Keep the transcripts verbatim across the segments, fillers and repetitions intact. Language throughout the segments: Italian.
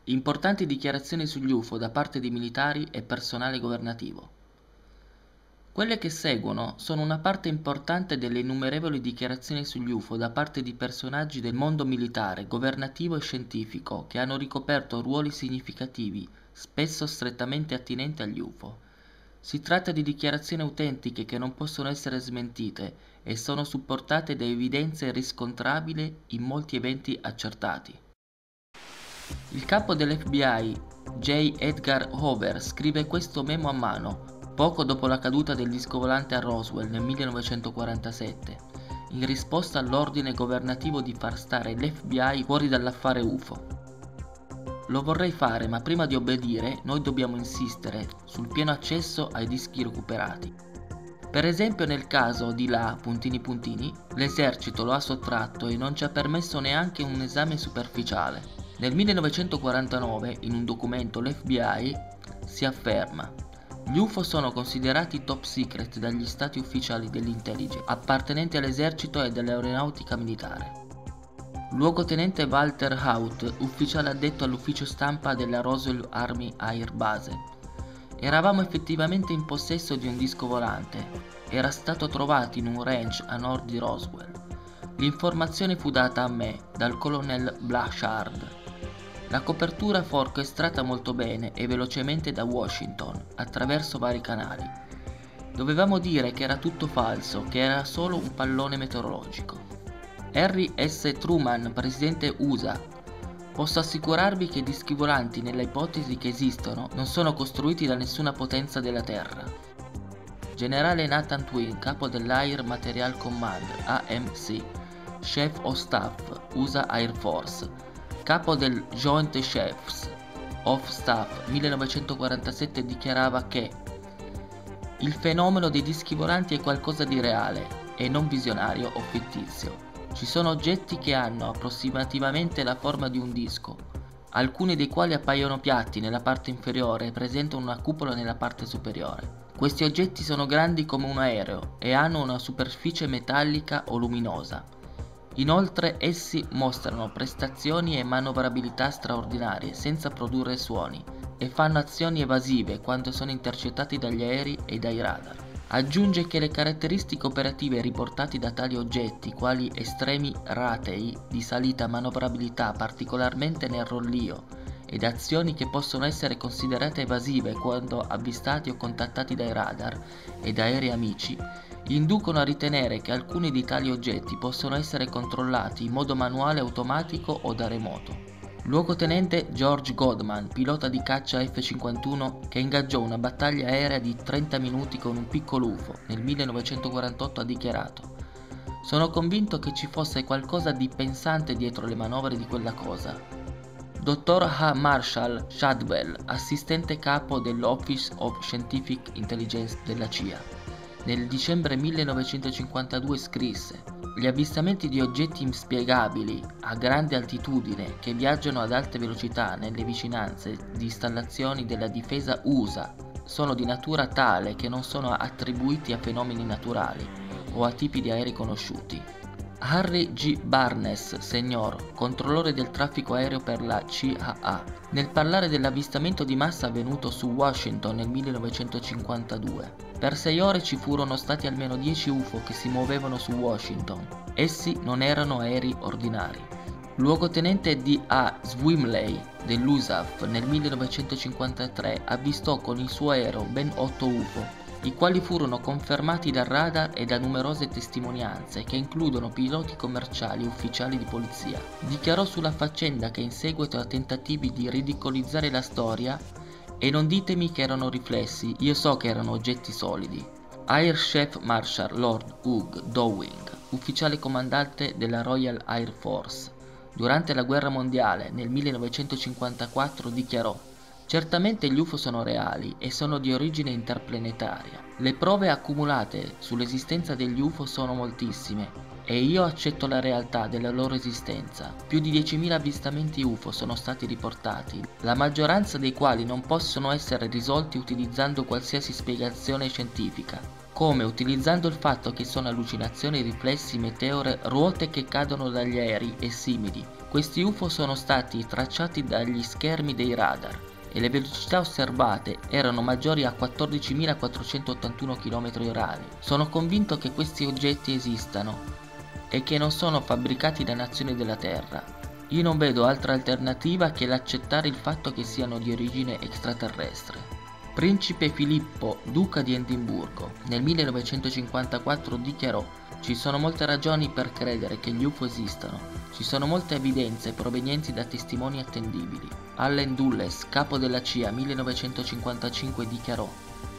Importanti dichiarazioni sugli U F O da parte di militari e personale governativo. Quelle che seguono sono una parte importante delle innumerevoli dichiarazioni sugli U F O da parte di personaggi del mondo militare, governativo e scientifico che hanno ricoperto ruoli significativi, spesso strettamente attinenti agli U F O. Si tratta di dichiarazioni autentiche che non possono essere smentite e sono supportate da evidenze riscontrabili in molti eventi accertati. Il capo dell'F B I, J. Edgar Hoover, scrive questo memo a mano, poco dopo la caduta del disco volante a Roswell nel millenovecentoquarantasette, in risposta all'ordine governativo di far stare l'F B I fuori dall'affare U F O. Lo vorrei fare, ma prima di obbedire noi dobbiamo insistere sul pieno accesso ai dischi recuperati. Per esempio nel caso di là, puntini puntini, l'esercito lo ha sottratto e non ci ha permesso neanche un esame superficiale. Nel millenovecentoquarantanove, in un documento l'F B I si afferma: gli U F O sono considerati top secret dagli stati ufficiali dell'intelligence, appartenenti all'esercito e all'aeronautica militare. Luogotenente Walter Haut, ufficiale addetto all'ufficio stampa della Roswell Army Air Base. Eravamo effettivamente in possesso di un disco volante. Era stato trovato in un ranch a nord di Roswell. L'informazione fu data a me dal colonnello Blanchard. La copertura fu orchestrata molto bene e velocemente da Washington, attraverso vari canali. Dovevamo dire che era tutto falso, che era solo un pallone meteorologico. Harry S. Truman, presidente U S A. Posso assicurarvi che i dischi volanti, nella ipotesi che esistono, non sono costruiti da nessuna potenza della Terra. Generale Nathan Twin, capo dell'Air Material Command, A M C, Chief of Staff, U S A Air Force, capo del Joint Chiefs of Staff millenovecentoquarantasette, dichiarava che il fenomeno dei dischi volanti è qualcosa di reale e non visionario o fittizio. Ci sono oggetti che hanno approssimativamente la forma di un disco, alcuni dei quali appaiono piatti nella parte inferiore e presentano una cupola nella parte superiore. Questi oggetti sono grandi come un aereo e hanno una superficie metallica o luminosa. Inoltre essi mostrano prestazioni e manovrabilità straordinarie senza produrre suoni e fanno azioni evasive quando sono intercettati dagli aerei e dai radar. Aggiunge che le caratteristiche operative riportate da tali oggetti, quali estremi ratei di salita, manovrabilità particolarmente nel rollio ed azioni che possono essere considerate evasive quando avvistati o contattati dai radar e da aerei amici, inducono a ritenere che alcuni di tali oggetti possono essere controllati in modo manuale, automatico o da remoto. Luogotenente George Godman, pilota di caccia F cinquantuno che ingaggiò una battaglia aerea di trenta minuti con un piccolo U F O nel millenovecentoquarantotto, ha dichiarato: sono convinto che ci fosse qualcosa di pensante dietro le manovre di quella cosa. Dottor H. Marshall Shadwell, assistente capo dell'Office of Scientific Intelligence della C I A, nel dicembre millenovecentocinquantadue scrisse: gli avvistamenti di oggetti inspiegabili a grande altitudine che viaggiano ad alte velocità nelle vicinanze di installazioni della difesa U S A sono di natura tale che non sono attribuiti a fenomeni naturali o a tipi di aerei conosciuti. Harry G. Barnes, Senior, controllore del traffico aereo per la C A A, nel parlare dell'avvistamento di massa avvenuto su Washington nel millenovecentocinquantadue. Per sei ore ci furono stati almeno dieci U F O che si muovevano su Washington. Essi non erano aerei ordinari. Luogotenente D A Swimley dell'U S A F nel millenovecentocinquantatré avvistò con il suo aereo ben otto U F O, i quali furono confermati dal radar e da numerose testimonianze che includono piloti commerciali e ufficiali di polizia. Dichiarò sulla faccenda che in seguito a tentativi di ridicolizzare la storia: e non ditemi che erano riflessi, io so che erano oggetti solidi. Air Chief Marshal Lord Hugh Dowling, ufficiale comandante della Royal Air Force, durante la guerra mondiale nel millenovecentocinquantaquattro dichiarò: certamente gli U F O sono reali e sono di origine interplanetaria. Le prove accumulate sull'esistenza degli U F O sono moltissime e io accetto la realtà della loro esistenza. Più di diecimila avvistamenti U F O sono stati riportati, la maggioranza dei quali non possono essere risolti utilizzando qualsiasi spiegazione scientifica, come utilizzando il fatto che sono allucinazioni, riflessi, meteore, ruote che cadono dagli aerei e simili. Questi U F O sono stati tracciati dagli schermi dei radar e le velocità osservate erano maggiori a quattordicimilaquattrocentottantuno chilometri orari. Sono convinto che questi oggetti esistano e che non sono fabbricati da nazioni della Terra. Io non vedo altra alternativa che l'accettare il fatto che siano di origine extraterrestre. Principe Filippo, duca di Edimburgo, nel millenovecentocinquantaquattro dichiarò: ci sono molte ragioni per credere che gli U F O esistano, ci sono molte evidenze provenienti da testimoni attendibili. Allen Dulles, capo della C I A, millenovecentocinquantacinque dichiarò: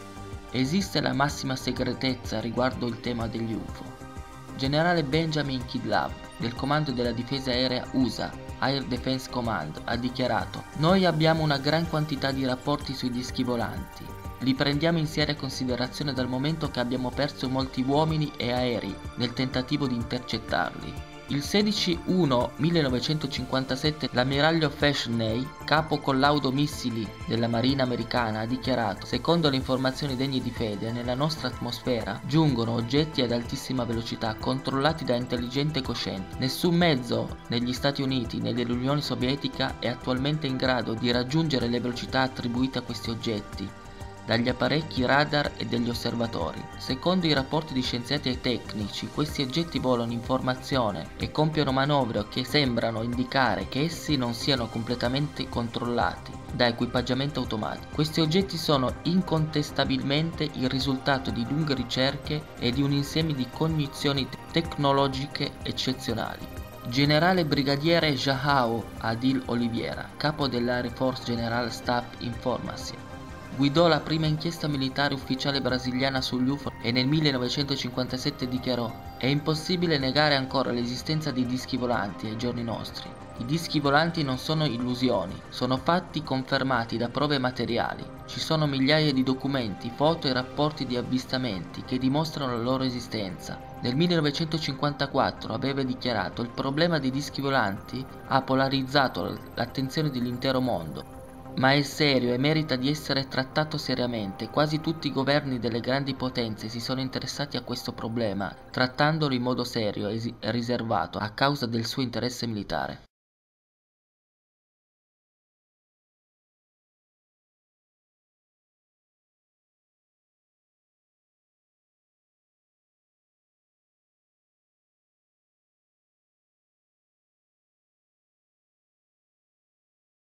esiste la massima segretezza riguardo il tema degli U F O. Generale Benjamin Kidlove, del Comando della Difesa Aerea U S A, Air Defense Command, ha dichiarato: noi abbiamo una gran quantità di rapporti sui dischi volanti. Li prendiamo in seria considerazione dal momento che abbiamo perso molti uomini e aerei nel tentativo di intercettarli. Il sedici luglio millenovecentocinquantasette l'ammiraglio Freshney, capo collaudo missili della Marina americana, ha dichiarato: secondo le informazioni degne di fede, nella nostra atmosfera giungono oggetti ad altissima velocità controllati da intelligente cosciente. Nessun mezzo negli Stati Uniti né nell'Unione Sovietica è attualmente in grado di raggiungere le velocità attribuite a questi oggetti dagli apparecchi radar e degli osservatori. Secondo i rapporti di scienziati e tecnici, questi oggetti volano in formazione e compiono manovre che sembrano indicare che essi non siano completamente controllati da equipaggiamento automatico. Questi oggetti sono incontestabilmente il risultato di lunghe ricerche e di un insieme di cognizioni tecnologiche eccezionali. Generale Brigadiere João Adil Oliveira, capo dell'Air Force General Staff Information, guidò la prima inchiesta militare ufficiale brasiliana sugli U F O e nel millenovecentocinquantasette dichiarò: è impossibile negare ancora l'esistenza di dischi volanti ai giorni nostri. I dischi volanti non sono illusioni, sono fatti confermati da prove materiali. Ci sono migliaia di documenti, foto e rapporti di avvistamenti che dimostrano la loro esistenza. Nel millenovecentocinquantaquattro aveva dichiarato: il problema dei dischi volanti ha polarizzato l'attenzione dell'intero mondo, ma è serio e merita di essere trattato seriamente. Quasi tutti i governi delle grandi potenze si sono interessati a questo problema, trattandolo in modo serio e riservato a causa del suo interesse militare.